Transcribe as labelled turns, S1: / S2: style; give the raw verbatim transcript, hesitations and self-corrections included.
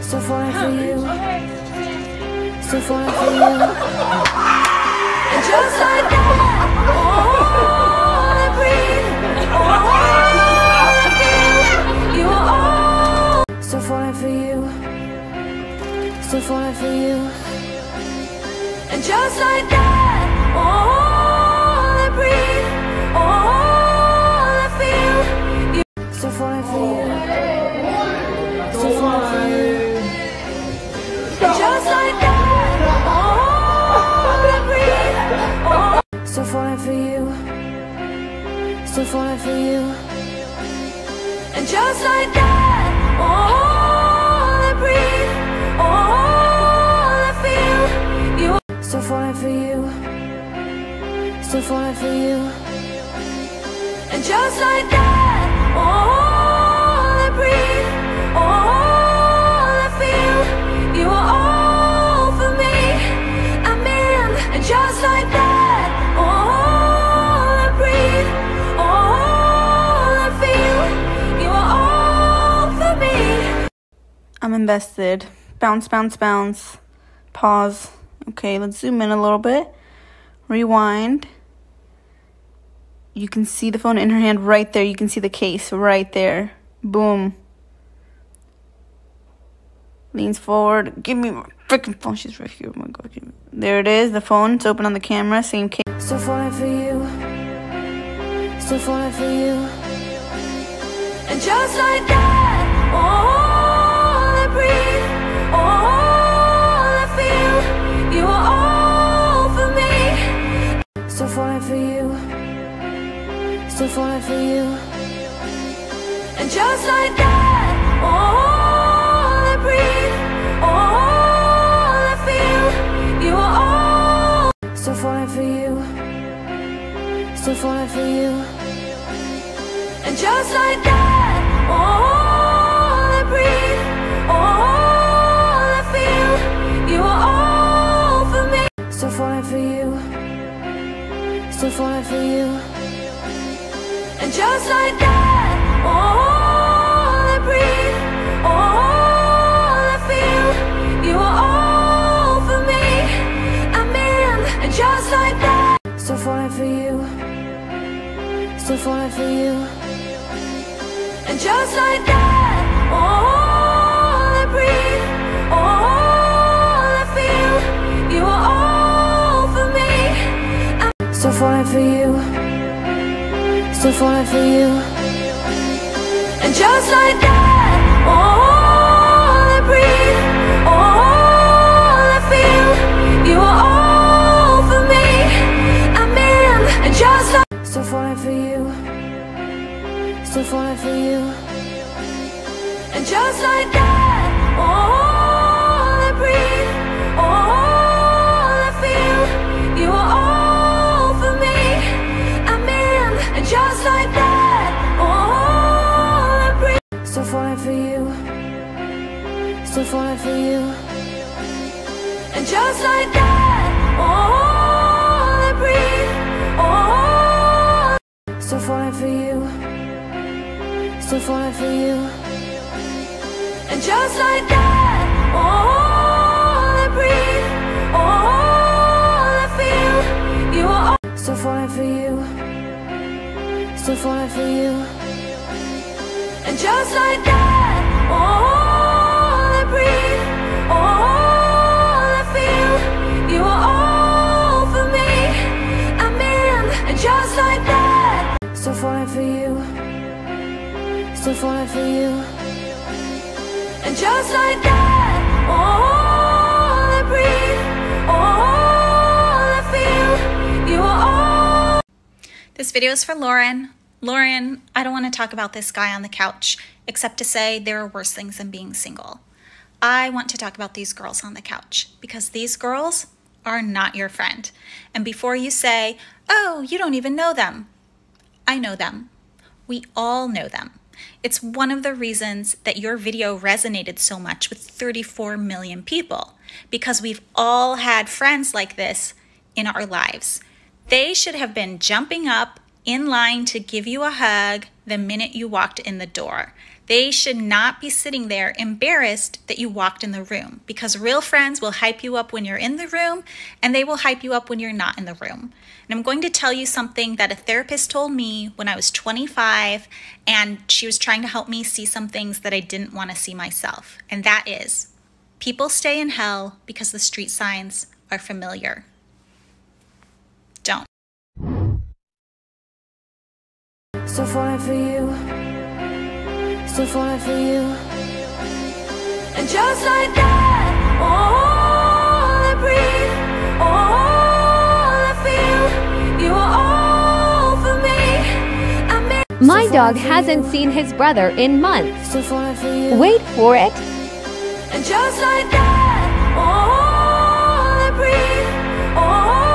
S1: Still falling for you. Still falling for you. And just like that, all I breathe, all I feel, you are all. Still falling for you. Still falling for you. And just like that, all I breathe, all I feel, you. Still falling for you. Still falling for you. Just like that, all I breathe, all. Still falling for you. Still falling for you. And just like that, all I breathe, all I feel, you. Still falling for you. Still falling for you. And just like that, all I breathe, all I feel, you are all for me. I'm in, and just like that, all I breathe, all I feel, you are all for me.
S2: I'm invested. Bounce, bounce, bounce. Pause. Okay, let's zoom in a little bit. Rewind. You can see the phone in her hand right there. You can see the case right there. Boom. Leans forward. Give me my freaking phone. She's right here. Oh my God. There it is. The phone. It's open on the camera. Same case.
S1: Still falling for you. Still falling for you. And just like that, all I breathe, all I feel, you are all for me. Still falling for you. Still falling for you. And just like that, all I breathe, all I feel, you are all. Still falling for you. Still falling for you. And just like that, all I breathe, all I feel, you are all for me. Still falling for you. Still falling for you. And just like that, all I breathe, all I feel, you are all for me. I'm in, and just like that. Still falling for you. Still falling for you. And just like that, all I breathe, all I feel, you are all for me. I'm still falling for you. Still falling for you. And just like that, all I breathe, all I feel, you are all for me. I'm in, and just like. Still falling for you. Still falling for you. And just like that, all I breathe, all I feel, you are all for me. I'm in, and just like that, all I breathe. Still falling for you. Still falling for you. And just like that, all I breathe, all. Still falling for you. Still falling for you. And just like that, all I breathe, all I feel, you are all. Still falling for you. Still falling for you. And just like that, all I breathe, all I feel, you are all for me. I'm in, and just like that. Still falling for you. Still falling for you. And just like that, all I breathe, all I feel, you are all.
S3: This video is for Lauren. Lauren, I don't want to talk about this guy on the couch, except to say there are worse things than being single. I want to talk about these girls on the couch, because these girls are not your friend. And before you say, oh, you don't even know them, I know them. We all know them. It's one of the reasons that your video resonated so much with thirty-four million people, because we've all had friends like this in our lives. They should have been jumping up in line to give you a hug the minute you walked in the door. They should not be sitting there embarrassed that you walked in the room, because real friends will hype you up when you're in the room and they will hype you up when you're not in the room. And I'm going to tell you something that a therapist told me when I was twenty-five, and she was trying to help me see some things that I didn't want to see myself. And that is, people stay in hell because the street signs are familiar. Don't.
S1: Still falling for you, still falling for you. And just like that, all I breathe, all I feel, you are all for me. I mean,
S4: My dog hasn't seen his brother in months.
S1: still falling for you.
S4: Wait for it.
S1: And just like that, all I breathe, all